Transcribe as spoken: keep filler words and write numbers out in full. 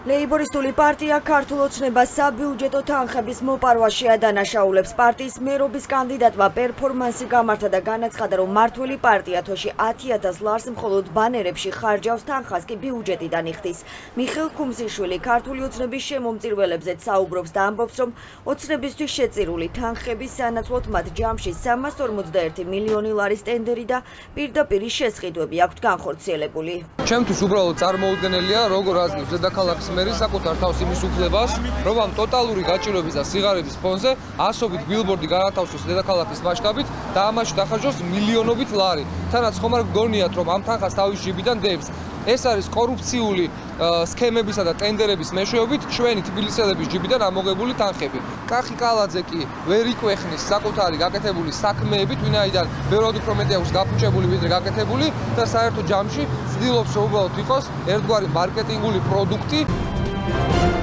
ლეიბორისტული პარტია ქართულ ოცნებას საბიუჯეტო თანხების მოპარვაში ადანაშაულებს. პარტიის მერობის კანდიდატმა პერფორმანსი გამართა და განაცხადა, რომ მმართველი პარტია თოში ათი ათას ლარს მხოლოდ ბანერებში ხარჯავს, თანხას კი ბიუჯეტიდან იხდის. მიხეილ ქუმზიშვილი ქართული ოცნების შემომწირველებზეც საუბრობს და ამბობს, რომ ოცნებისთვის შეწირული თანხების სანაცვლოდ მათ ჯამში სამას ორმოცდაერთი მილიონი ლარის ტენდერი და პირდაპირ შესყიდვები აქვთ განხორციელებული. ჩემთვის უბრალოდ წარმოუდგენელია, როგორ აზრობს დედაქალაქის მერი საკუთარ თავს იმის უფლებას, რომ ამ ტოტალური გაჭირვების და სიღარიბის ფონზე ასობით ბილბორდი განათავსოს დედაქალაქის მასშტაბით და ამაში დახარჯოს მილიონობით ლარი. თანაც ხომ არ გგონიათ, რომ ამ თანხას თავის ჯიბიდან დებს. ეს არის კორუფციული სქემებისა და ტენდერების მეშვეობით ჩვენი თბილისელების ჯიბიდან ამოღებული თანხები. კახი კალაძე კი ვერ იკვეხნის საკუთარი გაკეთებული საქმეებით, ვინაიდან ბევრად უფრო მეტი აქვს გაფუჭებული ვიდრე გაკეთებული და საერთო ჯამში ცდილობს, რომ უბრალოდ იყოს ერთგვარი მარკეტინგული პროდუქტი.